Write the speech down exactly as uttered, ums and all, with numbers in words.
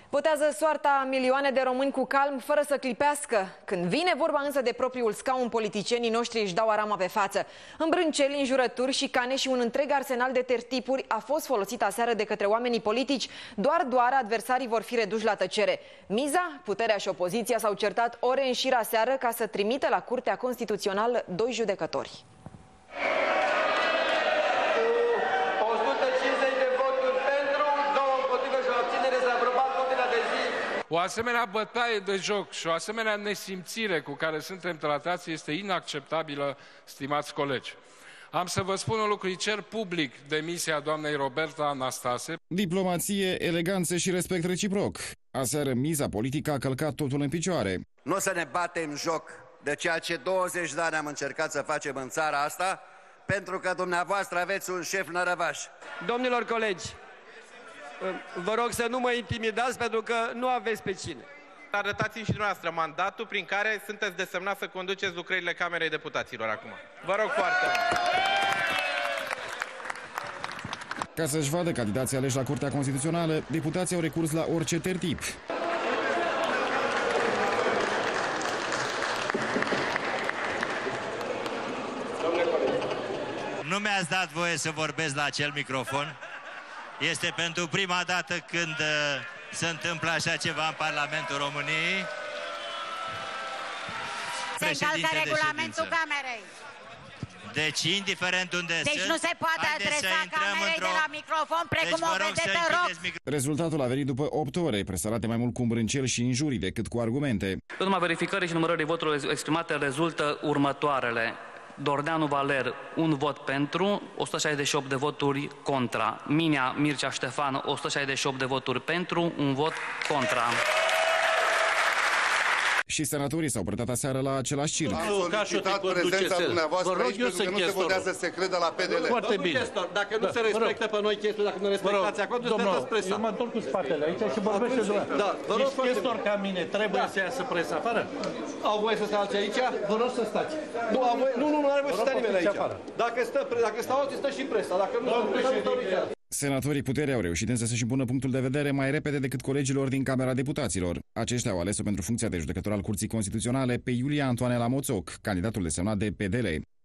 Votează soarta milioane de români cu calm, fără să clipească. Când vine vorba însă de propriul scaun, politicienii noștri își dau arama pe față. Îmbrânceli, înjurături, șicane și un întreg arsenal de tertipuri a fost folosit aseară de către oamenii politici. Doar, doar adversarii vor fi reduși la tăcere. Miza, puterea și opoziția s-au certat ore în șir aseară ca să trimită la Curtea Constituțională doi judecători. O asemenea bătaie de joc și o asemenea nesimțire cu care suntem tratați este inacceptabilă, stimați colegi. Am să vă spun un lucru, îi cer public demisia doamnei Roberta Anastase. Diplomație, eleganță și respect reciproc. Aseară miza politică a călcat totul în picioare. Nu o să ne batem joc de ceea ce douăzeci de ani am încercat să facem în țara asta, pentru că dumneavoastră aveți un șef nărăvaș. Domnilor colegi, vă rog să nu mă intimidați, pentru că nu aveți pe cine. Arătați-mi și dumneavoastră mandatul prin care sunteți desemnați să conduceți lucrările Camerei Deputaților acum. Vă rog foarte mult. Ca să-și vadă candidații aleși la Curtea Constituțională, deputații au recurs la orice tertip. Nu mi-ați dat voie să vorbesc la acel microfon. Este pentru prima dată când uh, se întâmplă așa ceva în Parlamentul României. Se încalcă regulamentul Camerei. Deci, indiferent unde deci sunt... Deci nu se poate adresa Camerei de la microfon precum deci, o vedetă rog. Rezultatul a venit după opt ore, presărate mai mult cu îmbrânceli și injurii decât cu argumente. În urma verificării și numărării voturilor exprimate rezultă următoarele. Dorneanu Valer, un vot pentru, o sută șaizeci și opt de voturi contra. Minea Mircea Ștefan, o sută șaizeci și opt de voturi pentru, un vot contra. Și senatorii s-au pretat aseară la același circ. Am solicitat prezența dumneavoastră aici, pentru că nu se votează secret de la P D L. Foarte bine. Dacă nu se respectă pe noi chestul, dacă nu respectați acordul, trebuie să presa. Eu mă întorc cu spatele aici și vorbesc de dumneavoastră. Da, vă rog, chestor ca mine, trebuie să iasă presa afară? Au voie să stați aici? Vă rog să stați. Nu, nu, nu, nu are voie să stea nimeni aici. Dacă stă, dacă stau alții, stă și presa. Dacă nu, nu, senatorii puterii au reușit însă să-și impună punctul de vedere mai repede decât colegilor din Camera Deputaților. Aceștia au ales-o pentru funcția de judecător al Curții Constituționale pe Iulia Antoanela Moțoc, candidatul desemnat de P D L.